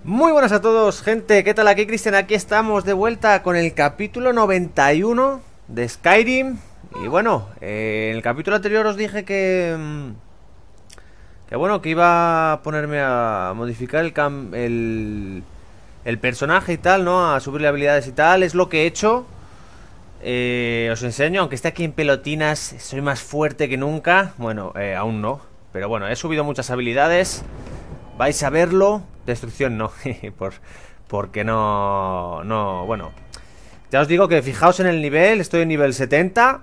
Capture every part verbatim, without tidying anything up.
Muy buenas a todos, gente, ¿qué tal? Aquí Cristian, aquí estamos de vuelta con el capítulo noventa y uno de Skyrim. Y bueno, eh, en el capítulo anterior os dije que... mm, Que bueno, que iba a ponerme a modificar el, cam el, el personaje y tal, ¿no? A subirle habilidades y tal, es lo que he hecho. Eh, os enseño, aunque esté aquí en pelotinas, soy más fuerte que nunca. Bueno, eh, aún no, pero bueno, he subido muchas habilidades. Vais a verlo. Destrucción no, por, porque no... No, bueno. Ya os digo que fijaos en el nivel, estoy en nivel setenta.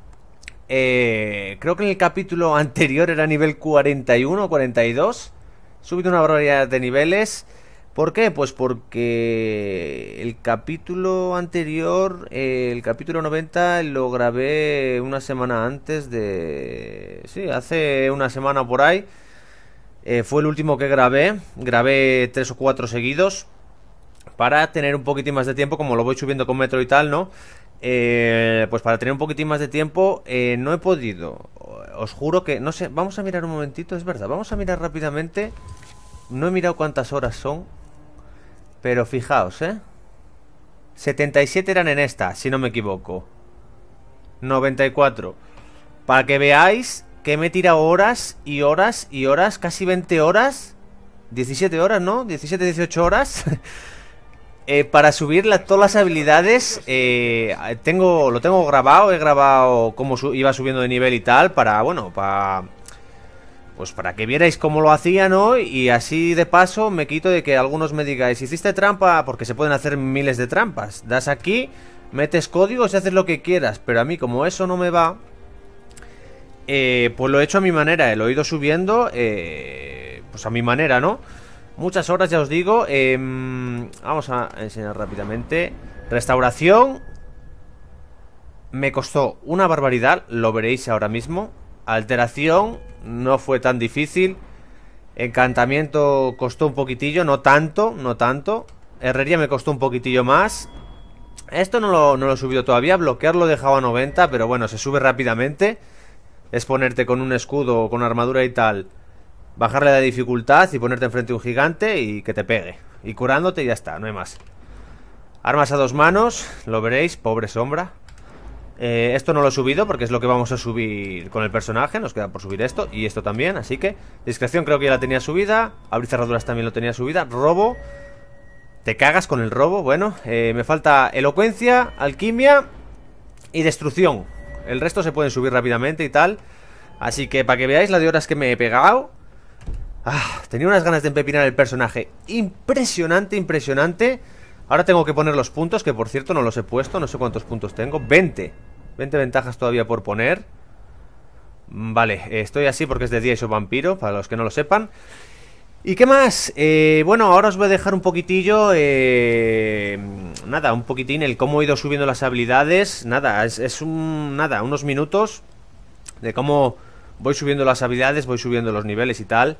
eh, Creo que en el capítulo anterior era nivel cuarenta y uno o cuarenta y dos. He subido una barbaridad de niveles. ¿Por qué? Pues porque el capítulo anterior, eh, el capítulo noventa, lo grabé una semana antes de... Sí, hace una semana por ahí. Eh, fue el último que grabé. Grabé tres o cuatro seguidos para tener un poquitín más de tiempo, como lo voy subiendo con metro y tal, ¿no? Eh, pues para tener un poquitín más de tiempo, eh, no he podido. Os juro que, no sé, vamos a mirar un momentito, es verdad, vamos a mirar rápidamente. No he mirado cuántas horas son, pero fijaos, ¿eh? setenta y siete eran en esta, si no me equivoco. noventa y cuatro. Para que veáis que me he tirado horas y horas y horas, casi veinte horas. diecisiete horas, ¿no? diecisiete, dieciocho horas. eh, para subir la, todas las habilidades. eh, tengo, Lo tengo grabado, he grabado cómo su, iba subiendo de nivel y tal. Para, bueno, para... Pues para que vierais cómo lo hacía, ¿no? Y así de paso me quito de que algunos me digáis, ¿hiciste trampa? Porque se pueden hacer miles de trampas. Das aquí, metes códigos y haces lo que quieras. Pero a mí, como eso no me va, eh, pues lo he hecho a mi manera. eh, Lo he ido subiendo, eh, pues a mi manera, ¿no? Muchas horas, ya os digo. eh, Vamos a enseñar rápidamente. Restauración. Me costó una barbaridad, lo veréis ahora mismo. Alteración no fue tan difícil. Encantamiento costó un poquitillo, no tanto, no tanto. Herrería me costó un poquitillo más. Esto no lo, no lo he subido todavía. Bloquear lo he dejado a noventa, pero bueno, se sube rápidamente. Es ponerte con un escudo o con armadura y tal, bajarle la dificultad y ponerte enfrente a un gigante y que te pegue. Y curándote y ya está, no hay más. Armas a dos manos, lo veréis, pobre sombra. Eh, esto no lo he subido porque es lo que vamos a subir con el personaje. Nos queda por subir esto y esto también, así que discreción creo que ya la tenía subida. Abrir cerraduras también lo tenía subida. Robo, te cagas con el robo. Bueno, eh, me falta elocuencia, alquimia y destrucción. El resto se pueden subir rápidamente y tal. Así que para que veáis la de horas que me he pegado. Ah, tenía unas ganas de empepinar el personaje. Impresionante, impresionante. Ahora tengo que poner los puntos, que por cierto no los he puesto. No sé cuántos puntos tengo, veinte. veinte ventajas todavía por poner. Vale, estoy así porque es de día y soy vampiro, para los que no lo sepan. ¿Y qué más? Eh, bueno, ahora os voy a dejar un poquitillo, eh, nada, un poquitín el cómo he ido subiendo las habilidades. Nada, es, es un, nada, unos minutos de cómo voy subiendo las habilidades, voy subiendo los niveles y tal.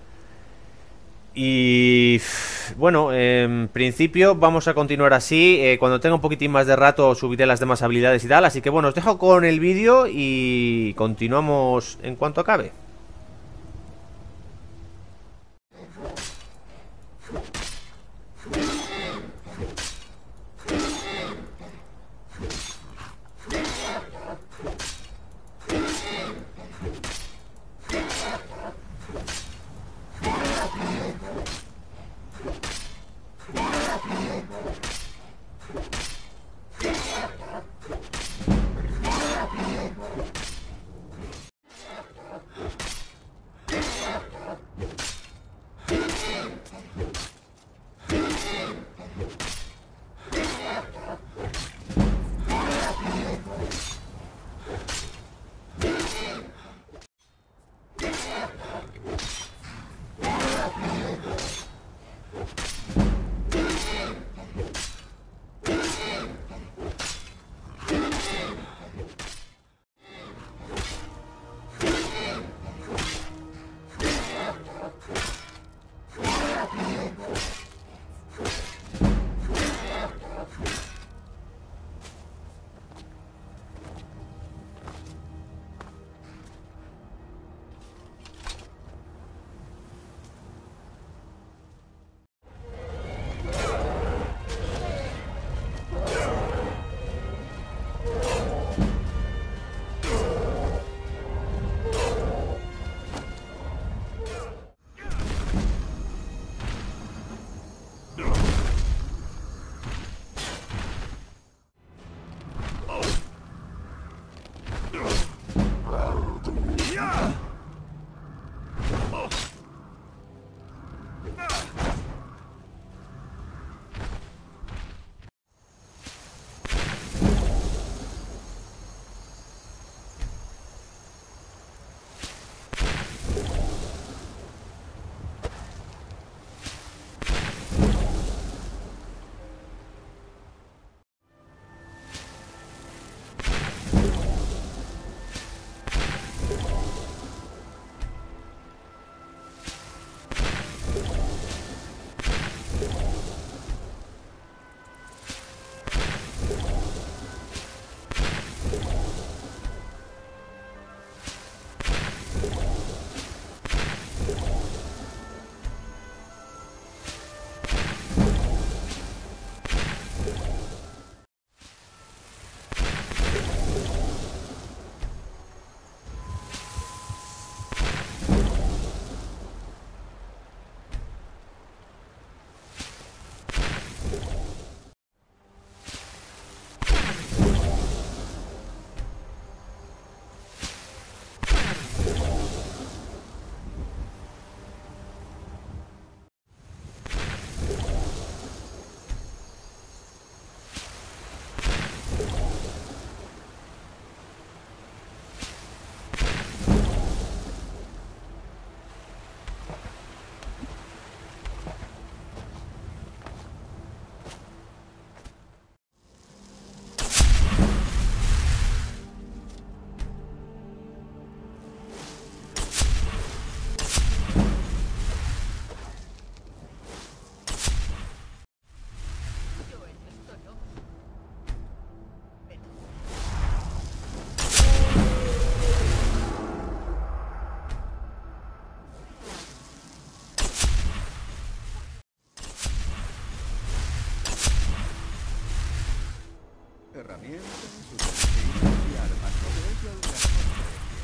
Y bueno, en principio vamos a continuar así. eh, Cuando tenga un poquitín más de rato subiré las demás habilidades y tal. Así que bueno, os dejo con el vídeo y continuamos en cuanto acabe. herramientas, utensilios y armas, todo ello al mejor precio.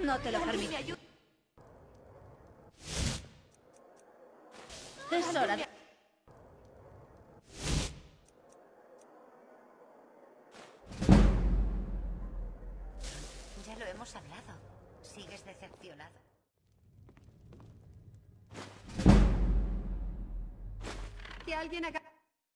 No te lo permito. Es hora de... Ya lo hemos hablado. Sigues decepcionado. Que alguien acá...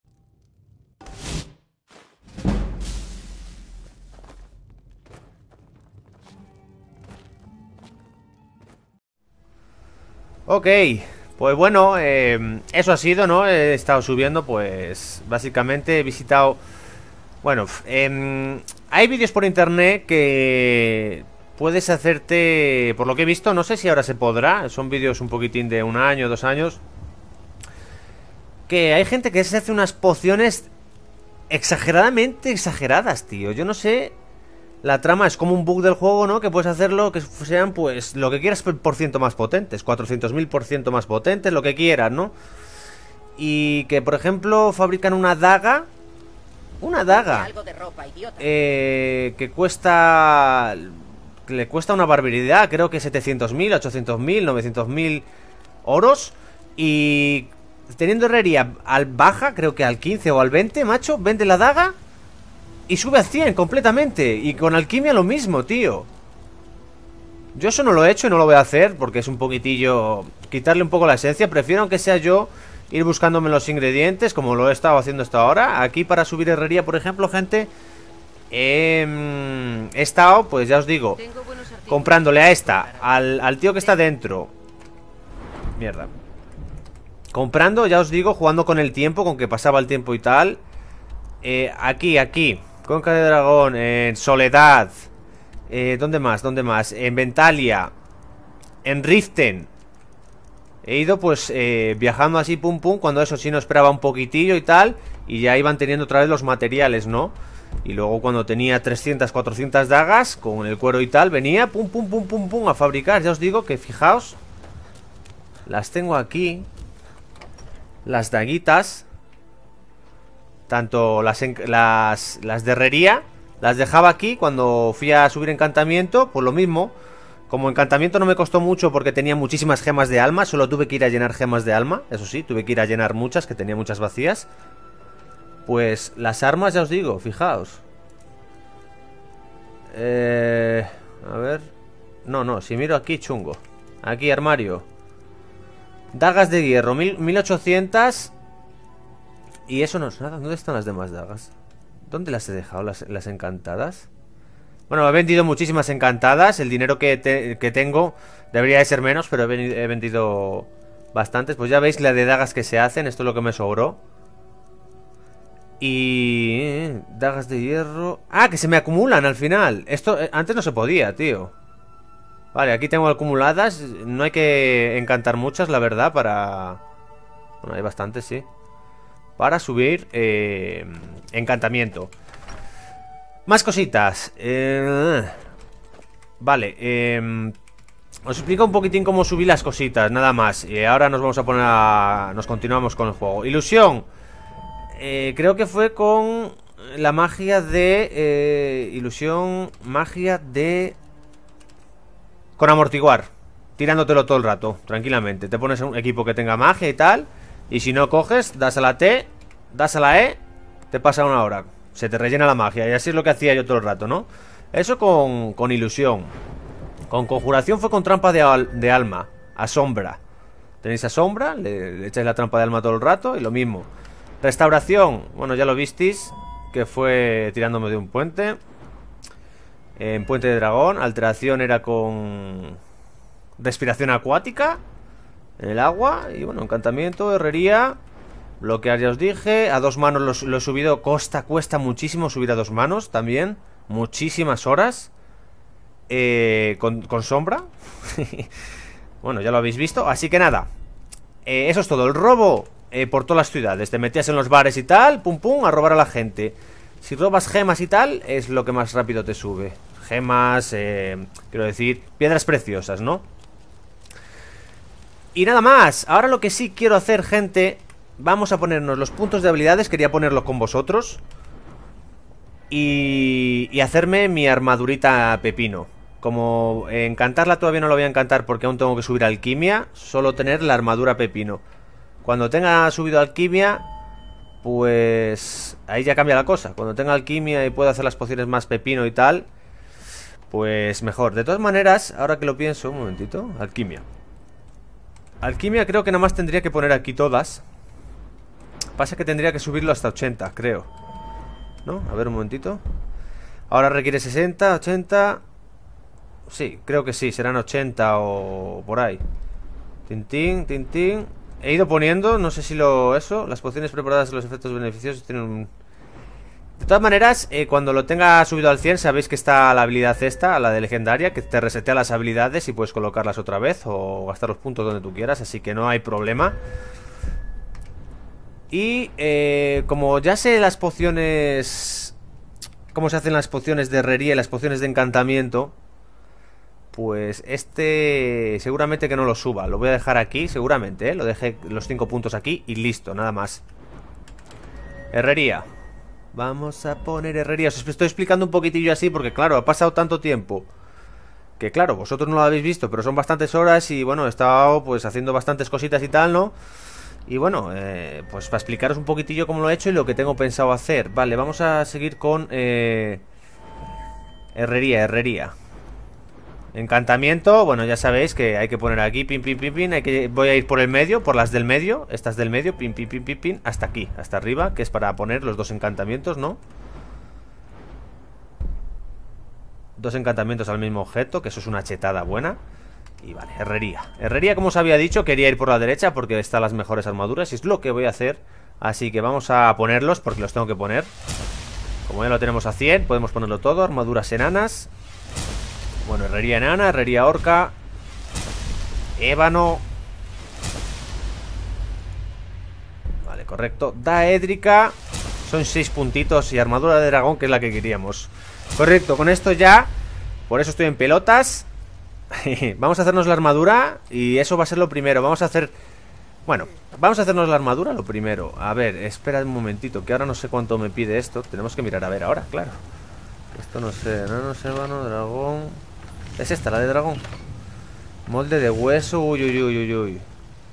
Ok, pues bueno, eh, eso ha sido, ¿no? He estado subiendo, pues básicamente he visitado... Bueno, eh, hay vídeos por internet que puedes hacerte... Por lo que he visto, no sé si ahora se podrá. Son vídeos un poquitín de un año, dos años. Que hay gente que se hace unas pociones exageradamente exageradas, tío. Yo no sé... La trama es como un bug del juego, ¿no? Que puedes hacerlo que sean, pues, lo que quieras por ciento más potentes. cuatrocientos mil por ciento más potentes, lo que quieras, ¿no? Y que, por ejemplo, fabrican una daga. Una daga. Algo de ropa, idiota. Eh, que cuesta... Que le cuesta una barbaridad. Creo que setecientos mil, ochocientos mil, novecientos mil oros. Y... Teniendo herrería al baja, creo que al quince o al veinte, macho, vende la daga... Y sube a cien completamente. Y con alquimia lo mismo, tío. Yo eso no lo he hecho y no lo voy a hacer porque es un poquitillo... Quitarle un poco la esencia. Prefiero, aunque sea yo, ir buscándome los ingredientes, como lo he estado haciendo hasta ahora. Aquí para subir herrería, por ejemplo, gente, eh, he estado, pues ya os digo, comprándole a esta, al, al tío que está dentro. Mierda. Comprando, ya os digo, jugando con el tiempo, con que pasaba el tiempo y tal. eh, Aquí, aquí Conca de Dragón, en Soledad, eh, ¿dónde más? ¿Dónde más? En Ventalia, en Riften. He ido pues eh, viajando así pum pum. Cuando eso sí no esperaba un poquitillo y tal. Y ya iban teniendo otra vez los materiales, ¿no? Y luego cuando tenía trescientas, cuatrocientas dagas con el cuero y tal, venía pum pum pum pum pum a fabricar. Ya os digo que fijaos, las tengo aquí, las daguitas. Tanto las, las, las de herrería las dejaba aquí cuando fui a subir encantamiento. Pues lo mismo. Como encantamiento no me costó mucho porque tenía muchísimas gemas de alma. Solo tuve que ir a llenar gemas de alma. Eso sí, tuve que ir a llenar muchas, que tenía muchas vacías. Pues las armas, ya os digo, fijaos. Eh, a ver. No, no, si miro aquí, chungo. Aquí, armario. Dagas de hierro, mil ochocientas. Y eso no es nada. ¿Dónde están las demás dagas? ¿Dónde las he dejado? Las, las encantadas. Bueno, he vendido muchísimas encantadas. El dinero que, te, que tengo debería de ser menos, pero he, he vendido bastantes. Pues ya veis la de dagas que se hacen. Esto es lo que me sobró. Y... dagas de hierro... Ah, que se me acumulan al final. Esto eh, antes no se podía, tío. Vale, aquí tengo acumuladas. No hay que encantar muchas, la verdad, para... Bueno, hay bastantes, sí. Para subir eh, encantamiento. Más cositas. eh, Vale, eh, os explico un poquitín cómo subí las cositas, nada más. Y ahora nos vamos a poner a... Nos continuamos con el juego. Ilusión. eh, Creo que fue con la magia de... Eh, ilusión, magia de... Con amortiguar. Tirándotelo todo el rato, tranquilamente. Te pones un equipo que tenga magia y tal. Y si no coges, das a la T, das a la E, te pasa una hora. Se te rellena la magia. Y así es lo que hacía yo todo el rato, ¿no? Eso con, con ilusión. Con conjuración fue con trampa de, al, de alma. Asombra. Tenéis asombra, le, le echáis la trampa de alma todo el rato. Y lo mismo. Restauración, bueno, ya lo visteis, que fue tirándome de un puente. En puente de dragón. Alteración era con respiración acuática en el agua. Y bueno, encantamiento, herrería. Bloquear, ya os dije. A dos manos lo, lo he subido. Costa, cuesta muchísimo subir a dos manos también. Muchísimas horas. eh, con, con sombra. Bueno, ya lo habéis visto. Así que nada, eh, eso es todo. El robo eh, por todas las ciudades. Te metías en los bares y tal, pum pum, a robar a la gente. Si robas gemas y tal, es lo que más rápido te sube. Gemas, eh, quiero decir, piedras preciosas, ¿no? Y nada más. Ahora lo que sí quiero hacer, gente, vamos a ponernos los puntos de habilidades. Quería ponerlo con vosotros. Y, y hacerme mi armadurita pepino. como eh, encantarla todavía no lo voy a encantar porque aún tengo que subir alquimia, solo tener la armadura pepino. Cuando tenga subido alquimia, pues ahí ya cambia la cosa. Cuando tenga alquimia y pueda hacer las pociones más pepino y tal, pues mejor. De todas maneras, ahora que lo pienso, un momentito, alquimia. Alquimia creo que nada más tendría que poner aquí todas. Pasa que tendría que subirlo hasta ochenta, creo. ¿No? A ver un momentito. Ahora requiere sesenta, ochenta. Sí, creo que sí, serán ochenta o por ahí. Tintín, tintín. He ido poniendo, no sé si lo... Eso, las pociones preparadas y los efectos beneficiosos tienen un... De todas maneras, eh, cuando lo tenga subido al cien, sabéis que está la habilidad esta, la de legendaria, que te resetea las habilidades y puedes colocarlas otra vez o gastar los puntos donde tú quieras, así que no hay problema. Y eh, como ya sé las pociones... Cómo se hacen las pociones de herrería y las pociones de encantamiento, pues este seguramente que no lo suba. Lo voy a dejar aquí, seguramente, ¿eh? Lo dejé los cinco puntos aquí y listo, nada más. Herrería. Vamos a poner herrería. Os estoy explicando un poquitillo así porque claro, ha pasado tanto tiempo que claro, vosotros no lo habéis visto, pero son bastantes horas y bueno, he estado pues haciendo bastantes cositas y tal, ¿no? Y bueno, eh, pues para explicaros un poquitillo cómo lo he hecho y lo que tengo pensado hacer. Vale, vamos a seguir con eh, herrería, herrería. Encantamiento, bueno, ya sabéis que hay que poner aquí, pin, pin, pin, pin, hay que, voy a ir por el medio, por las del medio, estas del medio, pin, pin, pin, pin, pin, hasta aquí, hasta arriba, que es para poner los dos encantamientos, ¿no? Dos encantamientos al mismo objeto, que eso es una chetada buena. Y vale, herrería. Herrería, como os había dicho, quería ir por la derecha porque están las mejores armaduras y es lo que voy a hacer. Así que vamos a ponerlos porque los tengo que poner. Como ya lo tenemos a cien, podemos ponerlo todo, armaduras enanas. Bueno, herrería enana, herrería orca, ébano. Vale, correcto. Daédrica. Son seis puntitos y armadura de dragón, que es la que queríamos. Correcto, con esto ya. Por eso estoy en pelotas. Vamos a hacernos la armadura y eso va a ser lo primero. Vamos a hacer... Bueno, vamos a hacernos la armadura lo primero. A ver, espera un momentito, que ahora no sé cuánto me pide esto. Tenemos que mirar a ver ahora, claro. Esto no sé, no, no sé, ébano, dragón... Es esta, la de dragón. Molde de hueso, uy, uy, uy, uy, uy.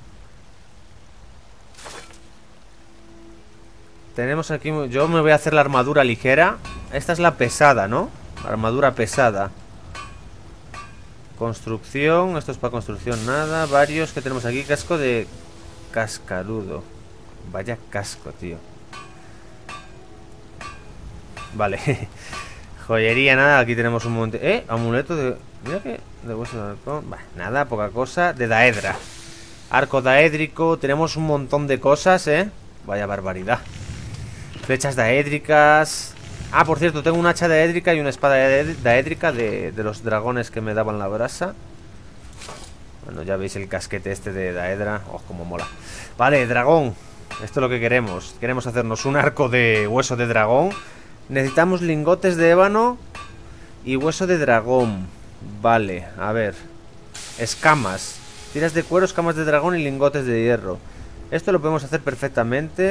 Tenemos aquí... Yo me voy a hacer la armadura ligera. Esta es la pesada, ¿no? Armadura pesada. Construcción, esto es para construcción, nada. Varios que tenemos aquí, casco de cascarudo. Vaya casco, tío. Vale. Joyería, nada, aquí tenemos un monte. Eh, amuleto de... Mira que... De hueso de halcón. Bah, nada, poca cosa. De daedra. Arco daédrico. Tenemos un montón de cosas, eh. Vaya barbaridad. Flechas daédricas. Ah, por cierto, tengo un hacha daédrica y una espada daédrica de, de los dragones que me daban la brasa. Bueno, ya veis el casquete este de daedra. Oh, como mola. Vale, dragón. Esto es lo que queremos. Queremos hacernos un arco de hueso de dragón. Necesitamos lingotes de ébano y hueso de dragón. Vale, a ver. Escamas. Tiras de cuero, escamas de dragón y lingotes de hierro. Esto lo podemos hacer perfectamente.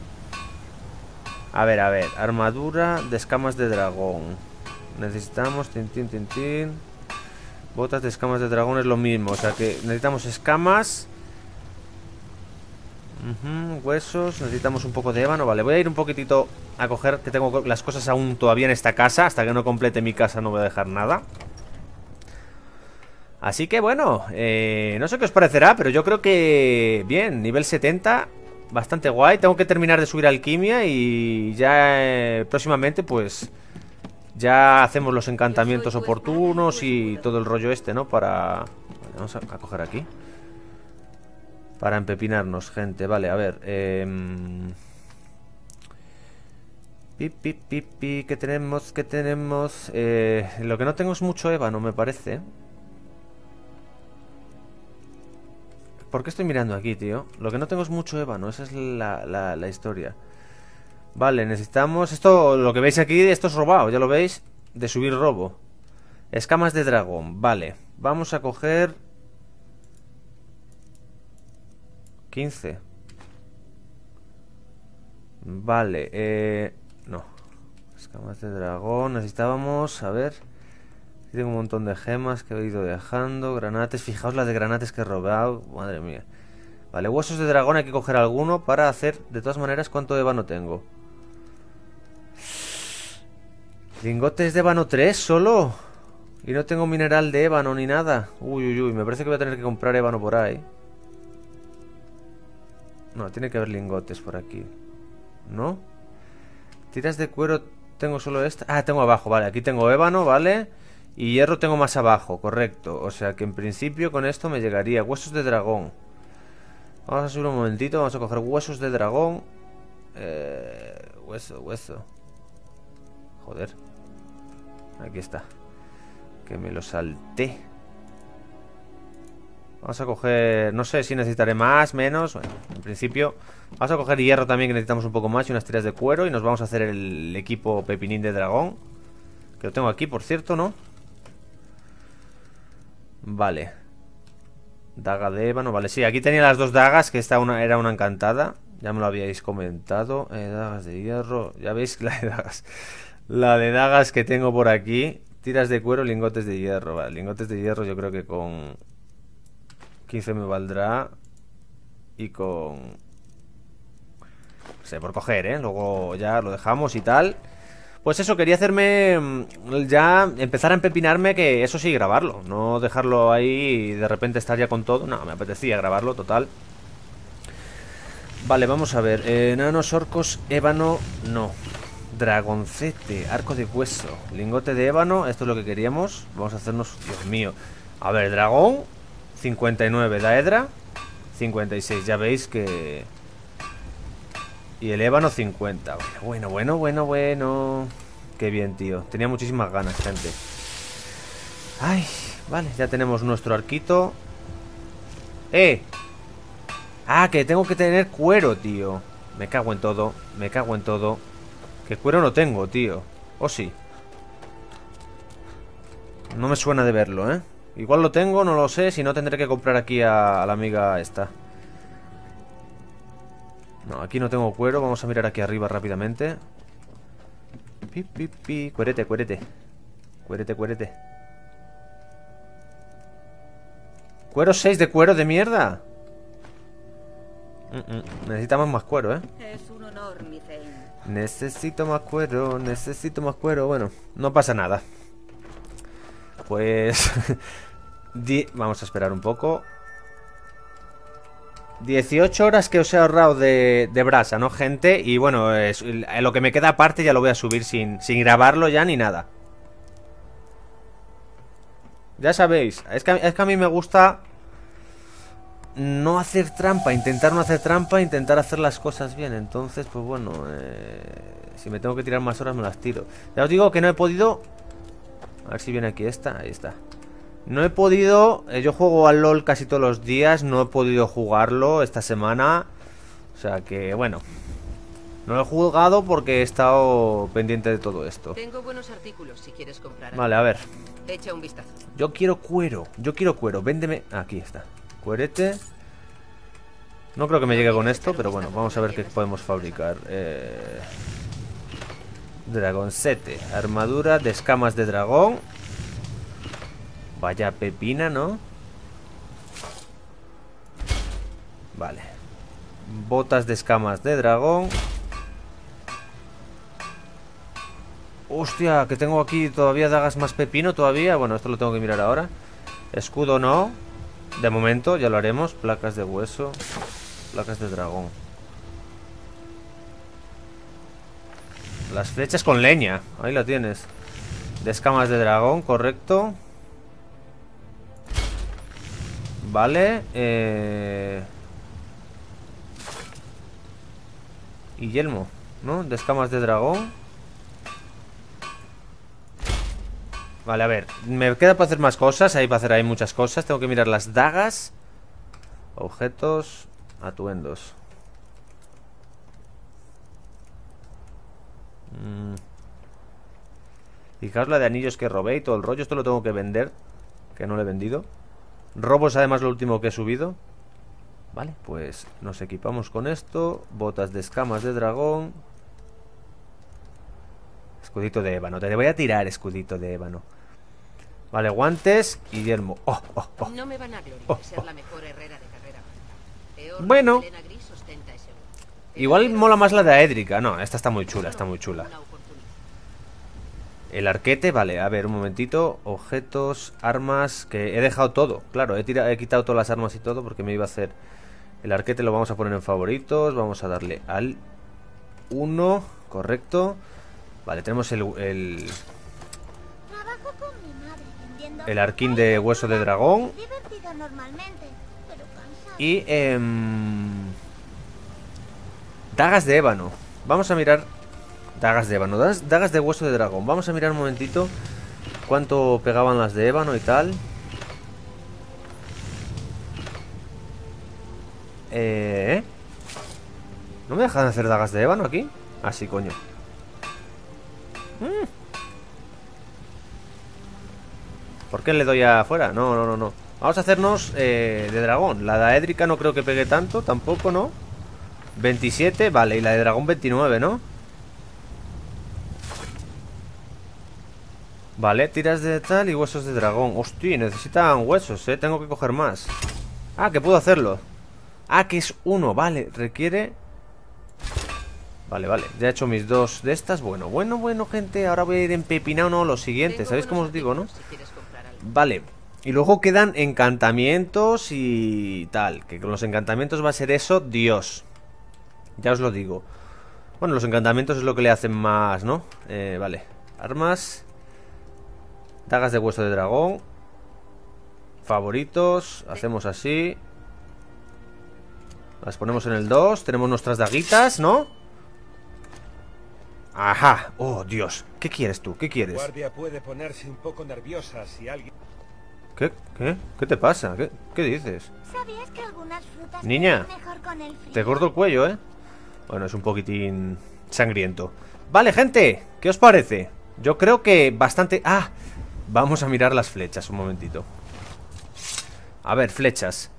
A ver, a ver. Armadura de escamas de dragón. Necesitamos... Tintín, tintín. Botas de escamas de dragón es lo mismo. O sea que necesitamos escamas. Uh-huh, huesos. Necesitamos un poco de ébano. Vale, voy a ir un poquitito a coger, que tengo las cosas aún todavía en esta casa. Hasta que no complete mi casa no voy a dejar nada. Así que bueno, eh, no sé qué os parecerá, pero yo creo que... Bien, nivel setenta. Bastante guay. Tengo que terminar de subir alquimia y ya eh, próximamente pues... Ya hacemos los encantamientos oportunos y todo el rollo este, ¿no? Para... Vale, vamos a, a coger aquí. Para empepinarnos, gente. Vale, a ver. Eh... Pi, pi, pi, pi. ¿Qué tenemos? ¿Qué tenemos? Eh... Lo que no tengo es mucho ébano, me parece. ¿Por qué estoy mirando aquí, tío? Lo que no tengo es mucho ébano. Esa es la, la, la historia. Vale, necesitamos... Esto, lo que veis aquí, esto es robado, ya lo veis. De subir robo. Escamas de dragón, vale. Vamos a coger... quince. Vale, eh... No. Escamas de dragón, necesitábamos... A ver... Tengo un montón de gemas que he ido dejando. Granates, fijaos las de granates que he robado. Madre mía. Vale, huesos de dragón, hay que coger alguno para hacer, de todas maneras, ¿cuánto de ébano tengo? Lingotes de ébano tres solo. Y no tengo mineral de ébano ni nada. Uy, uy, uy, me parece que voy a tener que comprar ébano por ahí. No, tiene que haber lingotes por aquí. ¿No? Tiras de cuero, tengo solo esta. Ah, tengo abajo, vale, aquí tengo ébano, vale. Y hierro tengo más abajo, correcto. O sea que en principio con esto me llegaría. Huesos de dragón. Vamos a subir un momentito, vamos a coger huesos de dragón. Eh, hueso, hueso. Joder. Aquí está. Que me lo salté. Vamos a coger... No sé si necesitaré más, menos. Bueno, en principio vamos a coger hierro también, que necesitamos un poco más. Y unas tiras de cuero. Y nos vamos a hacer el equipo pepinín de dragón. Que lo tengo aquí, por cierto, ¿no? Vale. Daga de ébano, vale, sí, aquí tenía las dos dagas. Que esta una, era una encantada. Ya me lo habíais comentado. eh, Dagas de hierro, ya veis la de dagas. La de dagas que tengo por aquí. Tiras de cuero, lingotes de hierro. Vale, lingotes de hierro yo creo que con quince me valdrá. Y con... No sé, por coger, ¿eh? Luego ya lo dejamos y tal. Pues eso, quería hacerme... Ya empezar a empepinarme, que eso sí, grabarlo. No dejarlo ahí y de repente estar ya con todo. No, me apetecía grabarlo, total. Vale, vamos a ver. Eh, enanos, orcos, ébano, no. Dragoncete, arco de hueso, lingote de ébano. Esto es lo que queríamos. Vamos a hacernos... Dios mío. A ver, dragón, cincuenta y nueve. Daedra, cincuenta y seis. Ya veis que... Y el ébano cincuenta. Bueno, bueno, bueno, bueno. Qué bien, tío. Tenía muchísimas ganas, gente. Ay, vale, ya tenemos nuestro arquito. ¡Eh! Ah, que tengo que tener cuero, tío. Me cago en todo, me cago en todo. Que cuero no tengo, tío. ¿O sí? No me suena de verlo, ¿eh? Igual lo tengo, no lo sé. Si no, tendré que comprar aquí a, a la amiga esta. No, aquí no tengo cuero. Vamos a mirar aquí arriba rápidamente. Pi, pi, pi. Cuerete, cuerete. Cuerete, cuerete. Cuero seis de cuero de mierda. Mm -mm. Necesitamos más cuero, ¿eh? Es un honor, mi Zane. Necesito más cuero, necesito más cuero. Bueno, no pasa nada. Pues... Vamos a esperar un poco. dieciocho horas que os he ahorrado de, de brasa, ¿no, gente? Y bueno, es, lo que me queda aparte ya lo voy a subir sin, sin grabarlo ya ni nada. Ya sabéis, es que, es que a mí me gusta no hacer trampa, intentar no hacer trampa, intentar hacer las cosas bien. Entonces, pues bueno, eh, si me tengo que tirar más horas me las tiro. Ya os digo que no he podido... A ver si viene aquí esta, ahí está. No he podido, eh, yo juego al LOL casi todos los días. No he podido jugarlo esta semana. O sea que, bueno, no lo he jugado porque he estado pendiente de todo esto. Tengo buenos artículos si quieres comprar. Vale, a ver. Echa un vistazo. Yo quiero cuero, yo quiero cuero, véndeme. Aquí está, cuerete. No creo que me llegue con esto, pero bueno, vamos a ver qué podemos fabricar. eh... Dragoncete, armadura de escamas de dragón. Vaya pepina, ¿no? Vale. Botas de escamas de dragón. Hostia, que tengo aquí todavía dagas más pepino todavía. Bueno, esto lo tengo que mirar ahora. Escudo no. De momento, ya lo haremos. Placas de hueso. Placas de dragón. Las flechas con leña. Ahí la tienes. De escamas de dragón, correcto. Vale, eh... y yelmo, ¿no? De escamas de dragón. Vale, a ver, me queda para hacer más cosas. Hay para hacer ahí muchas cosas. Tengo que mirar las dagas. Objetos, atuendos. mm. Fijaos la de anillos que robé y todo el rollo. Esto lo tengo que vender, que no lo he vendido. Robos además lo último que he subido. Vale, pues nos equipamos con esto. Botas de escamas de dragón. Escudito de ébano. Te voy a tirar escudito de ébano. Vale, guantes y yelmo. Oh, oh, oh. No me van a gloriar Oh, de ser oh. la mejor herrera de carrera. Peor Bueno. Elena Gris ostenta ese honor. Igual Pero mola más la de Aédrica. No, esta está muy chula, está solo muy chula. una oportunidad. El arquete, vale, a ver, un momentito. Objetos, armas, que he dejado todo. Claro, he, tirado, he quitado todas las armas y todo porque me iba a hacer... El arquete lo vamos a poner en favoritos. Vamos a darle al uno, correcto. Vale, tenemos el... el... Trabajo con mi madre vendiendo. El arquín de hueso de dragón. Divertido normalmente, pero cansado. Y... em, dagas de ébano. Vamos a mirar... Dagas de ébano, dagas, dagas de hueso de dragón. Vamos a mirar un momentito cuánto pegaban las de ébano y tal. Eh... ¿No me dejan hacer dagas de ébano aquí? Ah, sí, coño. Mm. ¿Por qué le doy afuera? No, no, no, no. Vamos a hacernos eh, de dragón. La daédrica no creo que pegue tanto, tampoco, ¿no? veintisiete, vale, y la de dragón veintinueve, ¿no? Vale, tiras de tal y huesos de dragón. Hostia, necesitan huesos, ¿eh? Tengo que coger más. Ah, que puedo hacerlo. Ah, que es uno, vale, requiere... Vale, vale, ya he hecho mis dos de estas. Bueno, bueno, bueno, gente, ahora voy a ir empepinado, no, lo siguiente. Tengo ¿Sabéis cómo buenos os digo, no? artículos si quieres comprar algo. Vale, y luego quedan encantamientos y tal. Que con los encantamientos va a ser eso, Dios. Ya os lo digo. Bueno, los encantamientos es lo que le hacen más, ¿no? Eh, vale, armas. Dagas de hueso de dragón. Favoritos. Hacemos así. Las ponemos en el dos. Tenemos nuestras daguitas, ¿no? Ajá. Oh, Dios. ¿Qué quieres tú? ¿Qué La quieres? guardia puede ponerse un poco nerviosa si alguien... ¿Qué? ¿Qué? ¿Qué te pasa? ¿Qué, qué dices? ¿Sabías que algunas frutas Niña, crecen mejor con el frío? te corto el cuello, ¿eh? Bueno, es un poquitín sangriento. Vale, gente. ¿Qué os parece? Yo creo que bastante... Ah, vamos a mirar las flechas un momentito. A ver, flechas.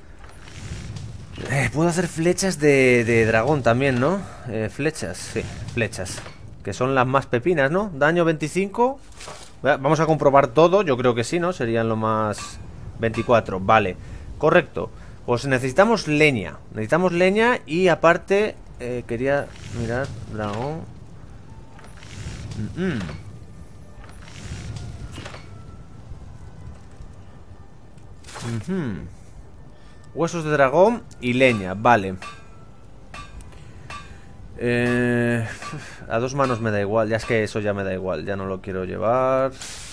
Eh, puedo hacer flechas de, de dragón también, ¿no? Eh, flechas, sí, flechas. Que son las más pepinas, ¿no? Daño veinticinco. Vamos a comprobar todo, yo creo que sí, ¿no? Serían lo más... veinticuatro, vale. Correcto. Pues necesitamos leña. Necesitamos leña y aparte... Eh, quería mirar... Dragón... Mm-mm. Mm-hmm. Huesos de dragón y leña, vale. eh, A dos manos me da igual. Ya es que eso ya me da igual. Ya no lo quiero llevar.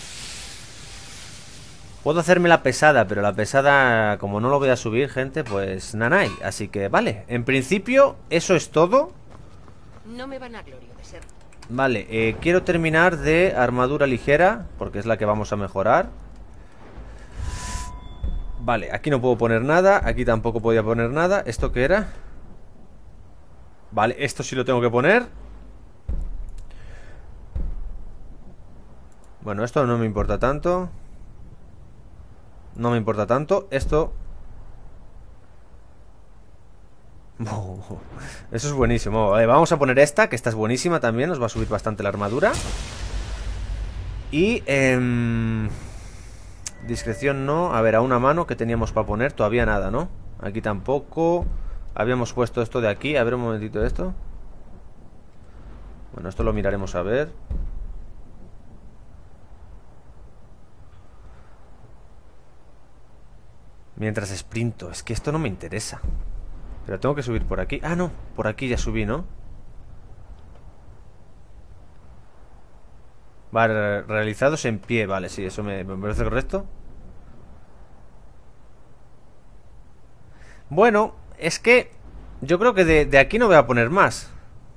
Puedo hacerme la pesada, pero la pesada, como no lo voy a subir, gente, pues nanay. Así que vale, en principio eso es todo. No me van a gloriar de ser. Vale, eh, quiero terminar de armadura ligera, porque es la que vamos a mejorar. Vale, aquí no puedo poner nada. Aquí tampoco podía poner nada. ¿Esto qué era? Vale, esto sí lo tengo que poner. Bueno, esto no me importa tanto. No me importa tanto. Esto... Oh, eso es buenísimo. Vale, vamos a poner esta, que esta es buenísima también. Nos va a subir bastante la armadura. Y... Eh... discreción no. A ver, a una mano que teníamos para poner. Todavía nada, ¿no? Aquí tampoco. Habíamos puesto esto de aquí. A ver un momentito esto. Bueno, esto lo miraremos a ver. Mientras sprinto. Es que esto no me interesa. Pero tengo que subir por aquí. Ah, no. Por aquí ya subí, ¿no? Vale, realizados en pie. Vale, sí, eso me, me parece correcto. Bueno, es que yo creo que de, de aquí no voy a poner más.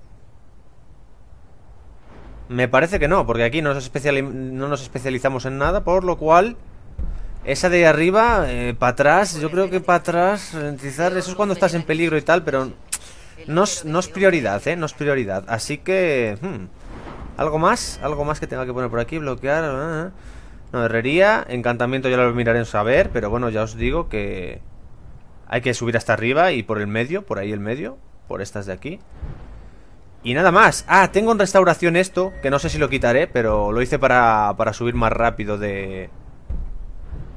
Me parece que no, porque aquí no nos, especiali no nos especializamos en nada. Por lo cual, esa de arriba, eh, para atrás, yo creo que para atrás ralentizar, eso es cuando estás en peligro y tal. Pero no es, no es prioridad, ¿eh? No es prioridad. Así que... Hmm. ¿Algo más? ¿Algo más que tenga que poner por aquí? Bloquear... No, herrería, encantamiento ya lo miraremos a ver. Pero bueno, ya os digo que hay que subir hasta arriba y por el medio. Por ahí el medio, por estas de aquí. Y nada más. Ah, tengo en restauración esto, que no sé si lo quitaré, pero lo hice para, para subir más rápido de,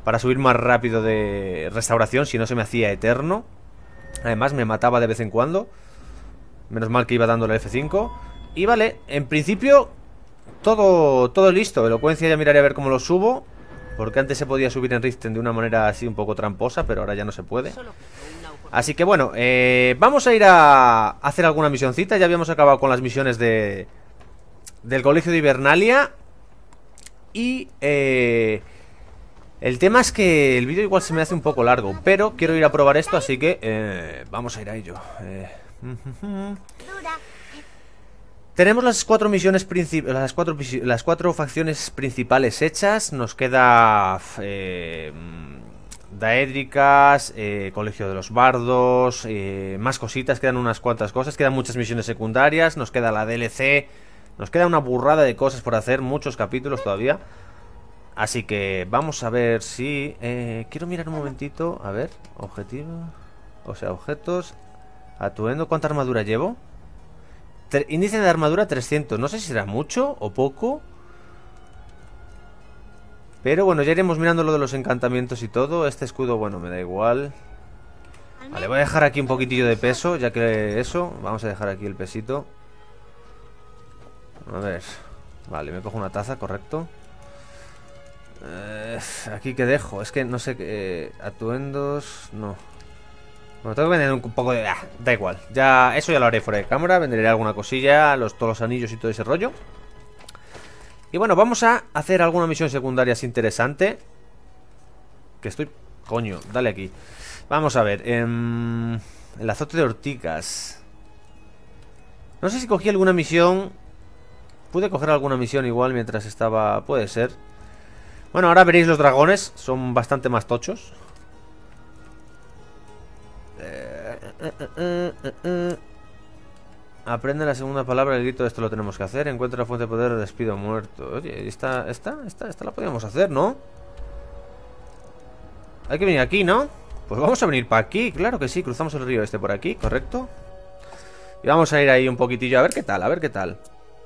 para subir más rápido de restauración, si no se me hacía eterno. Además me mataba de vez en cuando. Menos mal que iba dándole F cinco. Y vale, en principio todo, todo listo. Elocuencia ya miraré a ver cómo lo subo, porque antes se podía subir en Richten de una manera así un poco tramposa, pero ahora ya no se puede. Así que bueno, eh, vamos a ir a hacer alguna misioncita. Ya habíamos acabado con las misiones de del colegio de Hibernalia. Y eh, el tema es que el vídeo igual se me hace un poco largo, pero quiero ir a probar esto, así que eh, vamos a ir a ello. eh, Tenemos las cuatro misiones principales, las cuatro, las cuatro facciones principales hechas. Nos queda eh, Daédricas, eh, Colegio de los Bardos, eh, más cositas, quedan unas cuantas cosas, quedan muchas misiones secundarias, nos queda la D L C, nos queda una burrada de cosas por hacer, muchos capítulos todavía. Así que vamos a ver si... Eh, quiero mirar un momentito, a ver, objetivo, o sea, objetos, atuendo, ¿cuánta armadura llevo? Tre- índice de armadura trescientos, no sé si será mucho o poco. Pero bueno, ya iremos mirando lo de los encantamientos y todo. Este escudo, bueno, me da igual. Vale, voy a dejar aquí un poquitillo de peso, ya que eso. Vamos a dejar aquí el pesito. A ver. Vale, me cojo una taza, correcto. eh, Aquí que dejo, es que no sé qué... Eh, atuendos... No. Bueno, tengo que vender un poco de... Ah, da igual, ya eso ya lo haré fuera de cámara. Venderé alguna cosilla, los, todos los anillos y todo ese rollo. Y bueno, vamos a hacer alguna misión secundaria interesante. Que estoy... Coño, dale aquí. Vamos a ver, eh, el azote de orticas. No sé si cogí alguna misión. Pude coger alguna misión igual mientras estaba... Puede ser. Bueno, ahora veréis los dragones. Son bastante más tochos. Eh, eh, eh, eh, eh. Aprende la segunda palabra del grito. Esto lo tenemos que hacer. Encuentra la fuente de poder. Despido muerto. Oye, esta, esta, esta, esta la podríamos hacer, ¿no? Hay que venir aquí, ¿no? Pues vamos a venir para aquí. Claro que sí, cruzamos el río este por aquí, correcto. Y vamos a ir ahí un poquitillo. A ver qué tal, a ver qué tal.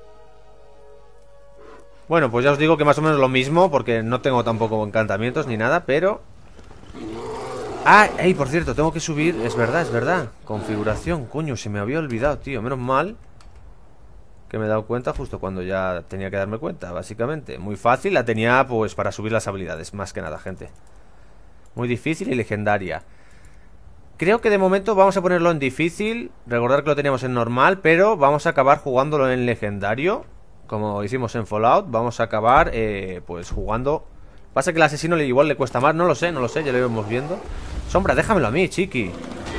Bueno, pues ya os digo que más o menos lo mismo, porque no tengo tampoco encantamientos ni nada, pero... Ah, ey, por cierto, tengo que subir. Es verdad, es verdad. Configuración, coño, se me había olvidado, tío. Menos mal que me he dado cuenta justo cuando ya tenía que darme cuenta, básicamente. Muy fácil, la tenía pues para subir las habilidades, más que nada, gente. Muy difícil y legendaria. Creo que de momento vamos a ponerlo en difícil. Recordar que lo teníamos en normal, pero vamos a acabar jugándolo en legendario, como hicimos en Fallout. Vamos a acabar eh, pues jugando. Pasa que el asesino igual le cuesta más, no lo sé, no lo sé, ya lo iremos viendo. Sombra, déjamelo a mí, chiqui.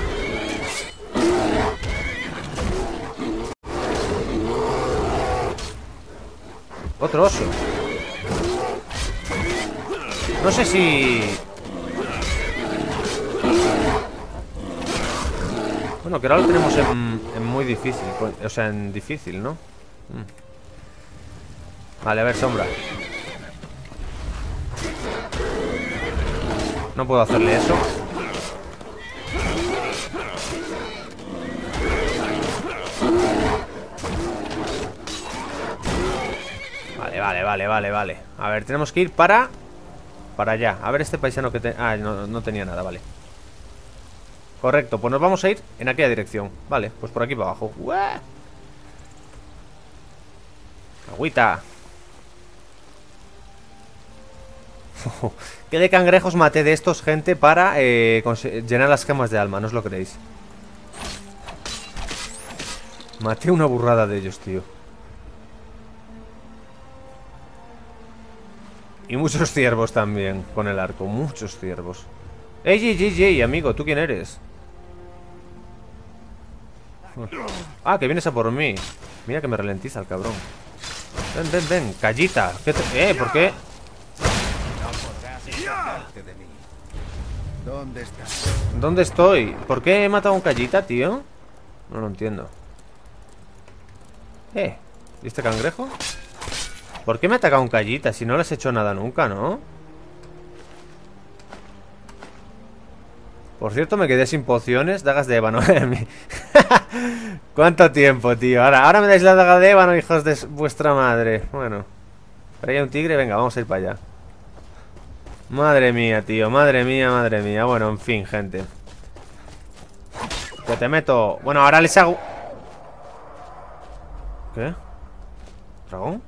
Otro oso. No sé si... Bueno, que ahora lo tenemos en, en muy difícil. O sea, en difícil, ¿no? Mm. Vale, a ver, sombra. No puedo hacerle eso. Vale, vale, vale, vale, vale. A ver, tenemos que ir para... Para allá. A ver este paisano que... Te... Ah, no, no tenía nada, vale. Correcto, pues nos vamos a ir en aquella dirección. Vale, pues por aquí para abajo. ¡Uah! Agüita. ¿Qué de cangrejos maté de estos, gente? Para eh, llenar las gemas de alma, ¿no os lo creéis? Maté una burrada de ellos, tío. Y muchos ciervos también con el arco, muchos ciervos. ¡Ey, ey, ey, ey, amigo! ¿Tú quién eres? Ah, que vienes a por mí. Mira que me ralentiza el cabrón. Ven, ven, ven, callita. ¿Qué te... Eh, ¿por qué? De mí. ¿Dónde estás? ¿Dónde estoy? ¿Por qué he matado a un callita, tío? No lo entiendo. Eh, ¿y este cangrejo? ¿Por qué me ha atacado un callita si no le has hecho nada nunca, no? Por cierto, me quedé sin pociones. Dagas de ébano. ¿Cuánto tiempo, tío? Ahora, ahora me dais la daga de ébano, hijos de vuestra madre. Bueno. Pero hay un tigre, venga, vamos a ir para allá. Madre mía, tío, madre mía, madre mía. Bueno, en fin, gente. Que te meto. Bueno, ahora les hago. ¿Qué? ¿Dragón?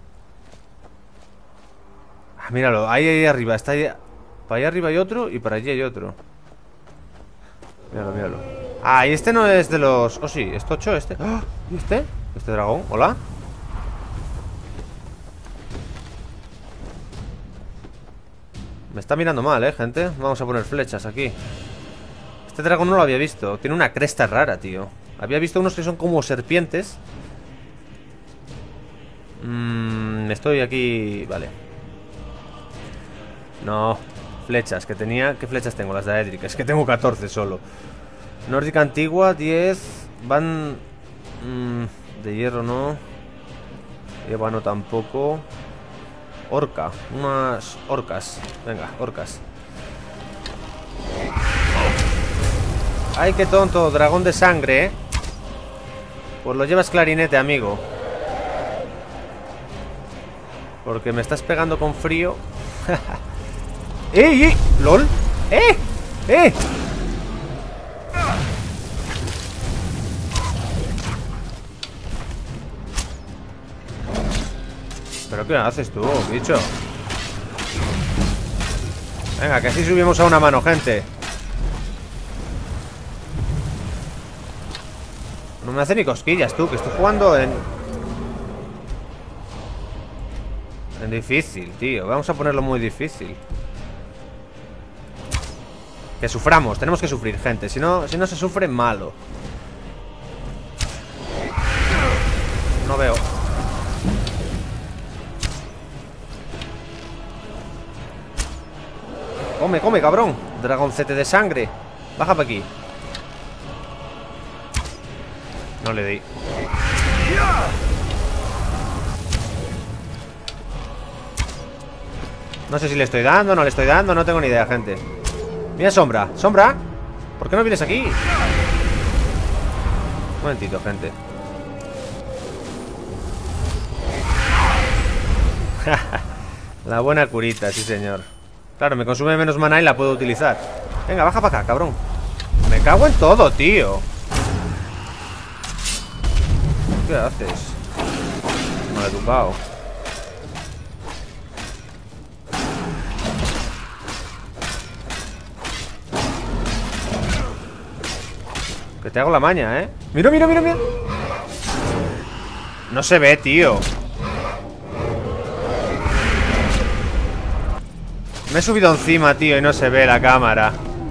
Ah, míralo, ahí, ahí arriba. Está ahí. Para allá arriba hay otro y para allí hay otro. Míralo, míralo. Ah, y este no es de los... Oh, sí, es tocho este. ¡Oh! ¿Y este? Este dragón, hola. Me está mirando mal, eh, gente. Vamos a poner flechas aquí. Este dragón no lo había visto. Tiene una cresta rara, tío. Había visto unos que son como serpientes. Mmm, estoy aquí... Vale. No. Flechas, que tenía... ¿Qué flechas tengo? Las de Aedric. Es que tengo catorce solo. Nórdica antigua, diez. Van... Mmm, de hierro no. Ébano tampoco. Orca. Unas orcas. Venga, orcas. Ay, qué tonto. Dragón de sangre, ¿eh? Pues lo llevas clarinete, amigo. Porque me estás pegando con frío. ¡Ey, ey! ¡Lol! ¡Eh! ¡Eh! ¿Pero qué haces tú, bicho? Venga, que así subimos a una mano, gente. No me hace ni cosquillas, tú, que estoy jugando en... En difícil, tío. Vamos a ponerlo muy difícil. Que suframos, tenemos que sufrir, gente. Si no, si no se sufre, malo. No veo. Come, come, cabrón. Dragoncete de sangre. Baja para aquí. No le di. No sé si le estoy dando, no le estoy dando. No tengo ni idea, gente. Mira, Sombra, Sombra, ¿por qué no vienes aquí? Un momentito, gente. La buena curita, sí señor. Claro, me consume menos maná y la puedo utilizar. Venga, baja para acá, cabrón. Me cago en todo, tío. ¿Qué haces? Maleducado. Que te hago la maña, ¿eh? Mira, mira, mira, mira. No se ve, tío. Me he subido encima, tío, y no se ve la cámara.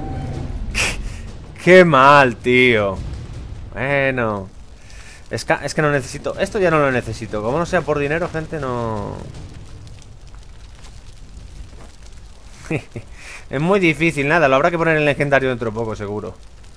Qué mal, tío. Bueno. Es que, es que no necesito... Esto ya no lo necesito. Como no sea por dinero, gente, no... Es muy difícil, nada. Lo habrá que poner en legendario dentro de poco, seguro.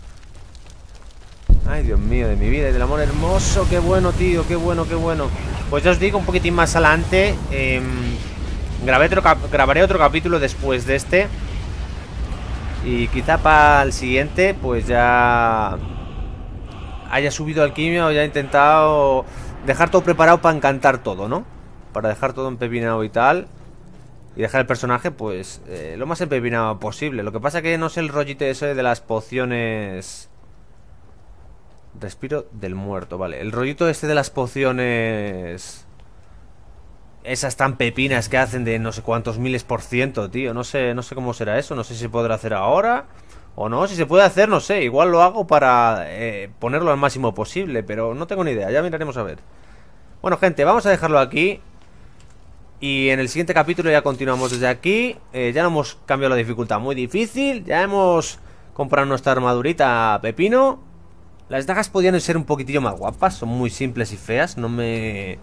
Ay, Dios mío, de mi vida y del amor hermoso. Qué bueno, tío, qué bueno, qué bueno. Pues ya os digo, un poquitín más adelante eh, grabé otro grabaré otro capítulo después de este. Y quizá para el siguiente pues ya haya subido alquimia o ya he intentado dejar todo preparado para encantar todo, ¿no? Para dejar todo empepinado y tal. Y dejar el personaje pues eh, lo más empepinado posible. Lo que pasa que no sé el rollito ese de las pociones... Respiro del muerto, vale. El rollito este de las pociones... Esas tan pepinas que hacen de no sé cuántos miles por ciento, tío. No sé, no sé cómo será eso. No sé si se podrá hacer ahora o no. Si se puede hacer, no sé. Igual lo hago para eh, ponerlo al máximo posible, pero no tengo ni idea. Ya miraremos a ver. Bueno, gente, vamos a dejarlo aquí. Y en el siguiente capítulo ya continuamos desde aquí. eh, Ya no hemos cambiado la dificultad muy difícil. Ya hemos comprado nuestra armadurita pepino. Las dagas podían ser un poquitillo más guapas. Son muy simples y feas. No me...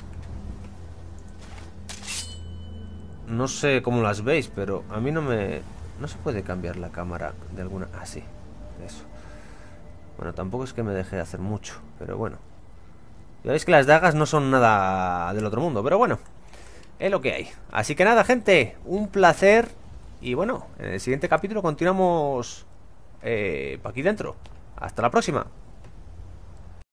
No sé cómo las veis, pero a mí no me... No se puede cambiar la cámara de alguna... Ah, sí, eso. Bueno, tampoco es que me deje hacer mucho, pero bueno. Ya veis que las dagas no son nada del otro mundo, pero bueno, es lo que hay. Así que nada, gente, un placer. Y bueno, en el siguiente capítulo continuamos eh, para aquí dentro. Hasta la próxima.